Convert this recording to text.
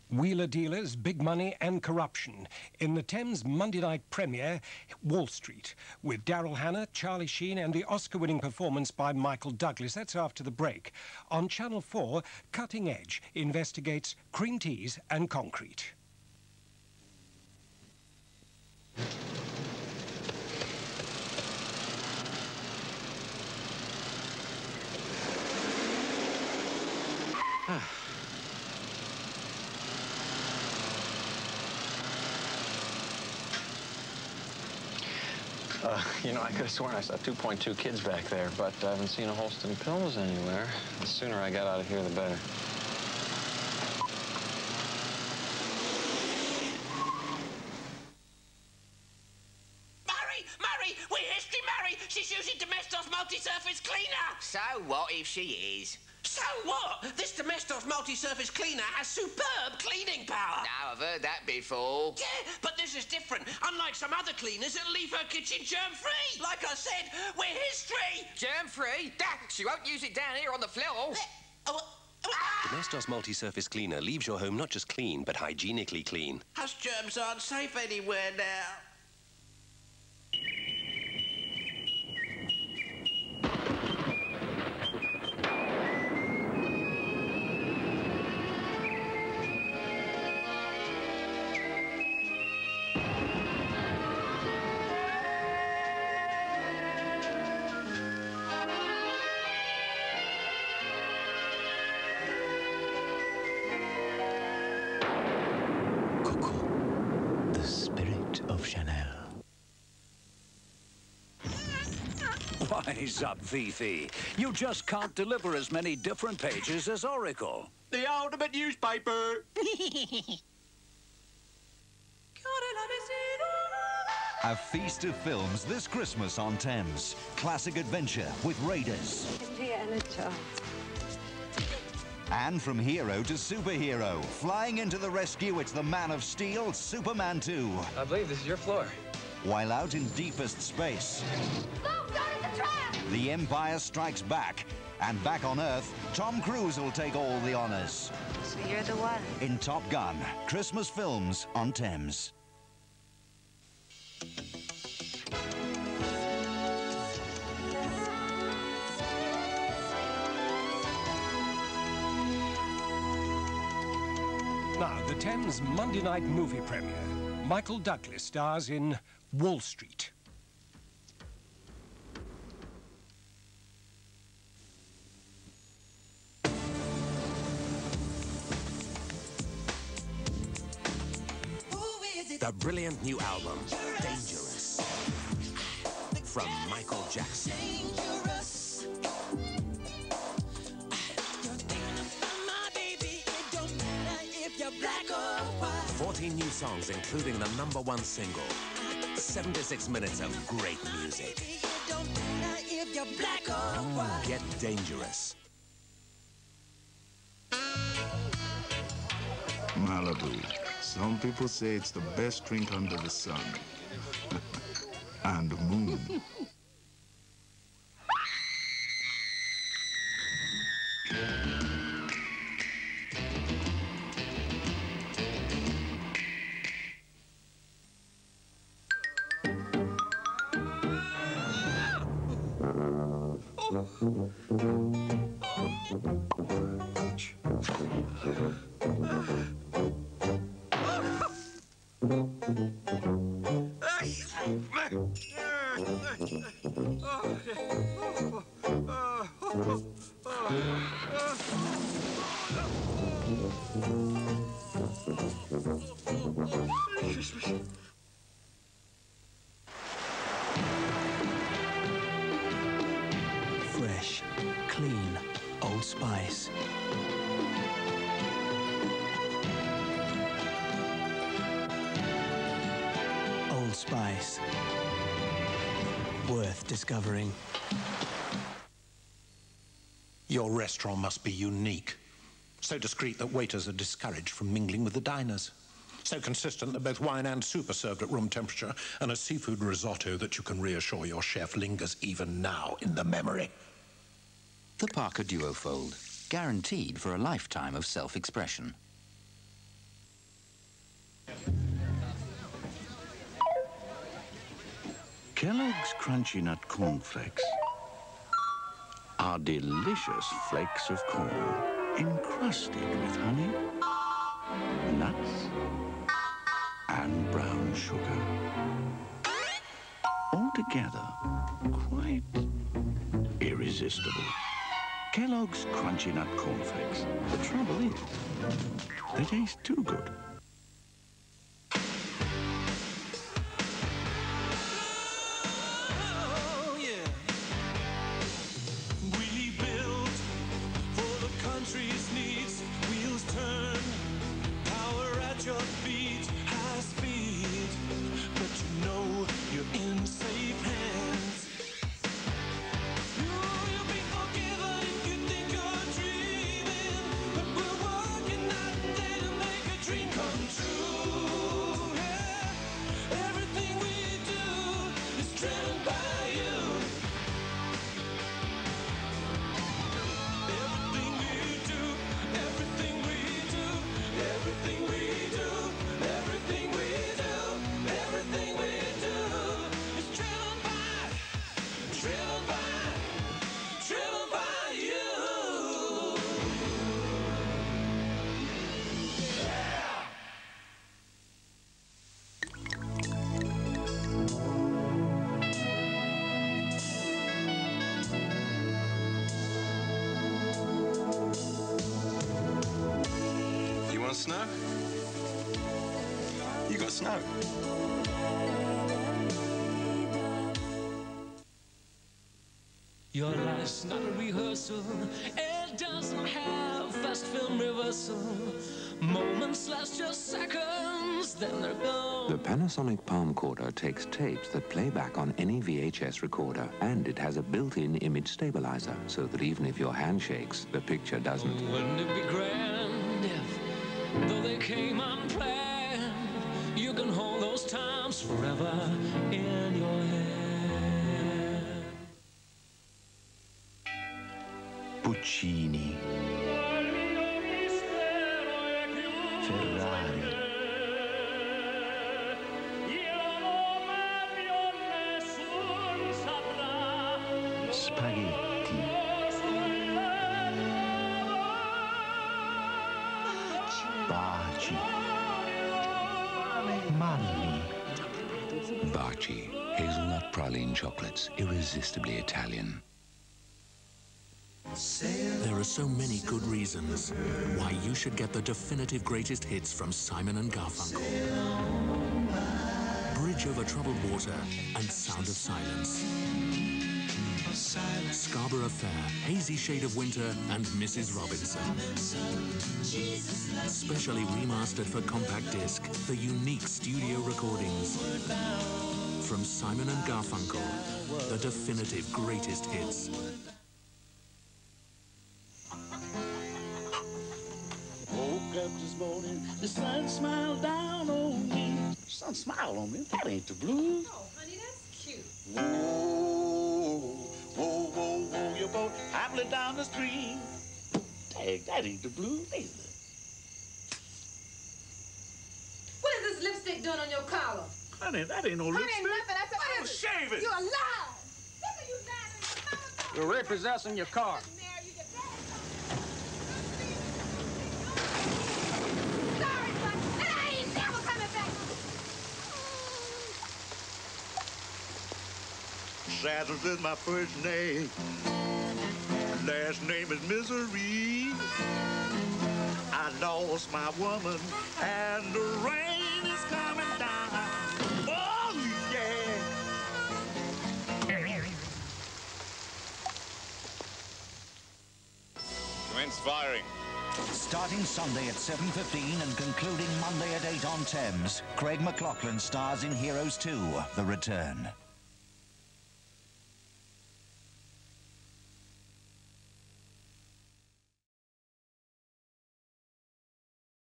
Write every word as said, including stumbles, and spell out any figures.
Wheeler dealers, big money and corruption. In the Thames Monday night premiere, Wall Street, with Daryl Hannah, Charlie Sheen and the Oscar-winning performance by Michael Douglas. That's after the break. On Channel four, Cutting Edge investigates cream teas and concrete. Uh, you know, I could have sworn I saw two point two kids back there, but I haven't seen a Holston pills anywhere. The sooner I get out of here, the better. Murray! Murray! We're history, Murray! She's using Domestos multi-surface cleaner! So what if she is? So what? This Domestos multi-surface cleaner has superb cleaning power. Now, I've heard that before. Yeah, but this is different. Unlike some other cleaners that leave her kitchen germ-free. Like I said, we're history. Germ-free? She won't use it down here on the floor. Oh, ah! Domestos multi-surface cleaner leaves your home not just clean, but hygienically clean. Us germs aren't safe anywhere now. Wise up, Fifi. You just can't deliver as many different pages as Oracle. The ultimate newspaper. A feast of films this Christmas on Thames. Classic adventure with Raiders. And from hero to superhero, flying into the rescue, it's the Man of Steel, Superman two. I believe this is your floor. While out in deepest space, Look, down at the trap! the Empire Strikes Back. And back on Earth, Tom Cruise will take all the honors. So you're the one. In Top Gun, Christmas films on Thames. Now, the Thames Monday night movie premiere. Michael Douglas stars in Wall Street. The brilliant new album, Dangerous, from Michael Jackson. fourteen new songs, including the number one single. seventy-six minutes of great music. Get Dangerous. Malibu. Some people say it's the best drink under the sun. And moon. Fresh, clean, Old Spice. Old Spice. Worth discovering. Your restaurant must be unique. So discreet that waiters are discouraged from mingling with the diners. So consistent that both wine and soup are served at room temperature, and a seafood risotto that you can reassure your chef lingers even now in the memory. The Parker Duofold, guaranteed for a lifetime of self-expression. Kellogg's Crunchy Nut Cornflakes are delicious flakes of corn encrusted with honey, nuts, and brown sugar. Altogether, quite irresistible. Kellogg's Crunchy Nut Cornflakes. The trouble is, they taste too good. Snow? You got snow? Your life's not a rehearsal. It doesn't have fast film reversal. Moments last just seconds, then they're gone. The Panasonic Palm Recorder takes tapes that play back on any V H S recorder, and it has a built-in image stabilizer, so that even if your hand shakes, the picture doesn't. Wouldn't it be grand if, though they came unplanned, you can hold those times forever in your hand? Puccini, Ferrari, spaghetti, baci, Marli. Baci, hazelnut praline chocolates, irresistibly Italian. There are so many good reasons why you should get the definitive greatest hits from Simon and Garfunkel. Bridge Over Troubled Water and Sound of Silence. Scarborough Fair, Hazy Shade of Winter and Missus Robinson. Specially remastered for compact disc, the unique studio recordings. From Simon and Garfunkel, the definitive greatest hits. Woke up this morning, the sun smiled down on me. Sun smiled on me? That ain't the blues. Oh, honey, that's cute. Whoa, whoa, whoa, whoa, your boat hobbling down the stream. Dang, that ain't the blues either. What is this lipstick doing on your collar? Honey, that ain't no That lipstick. ain't nothing. That's a Oh, shave it. You're alive. Look at you lying. You're repossessing your car. Sorry, son. And I ain't never coming back. Saddles is my first name. Last name is Misery. I lost my woman, and the rain is coming down. Oh, yeah. Commence firing. Starting Sunday at seven fifteen and concluding Monday at eight on Thames, Craig McLachlan stars in Heroes two, The Return.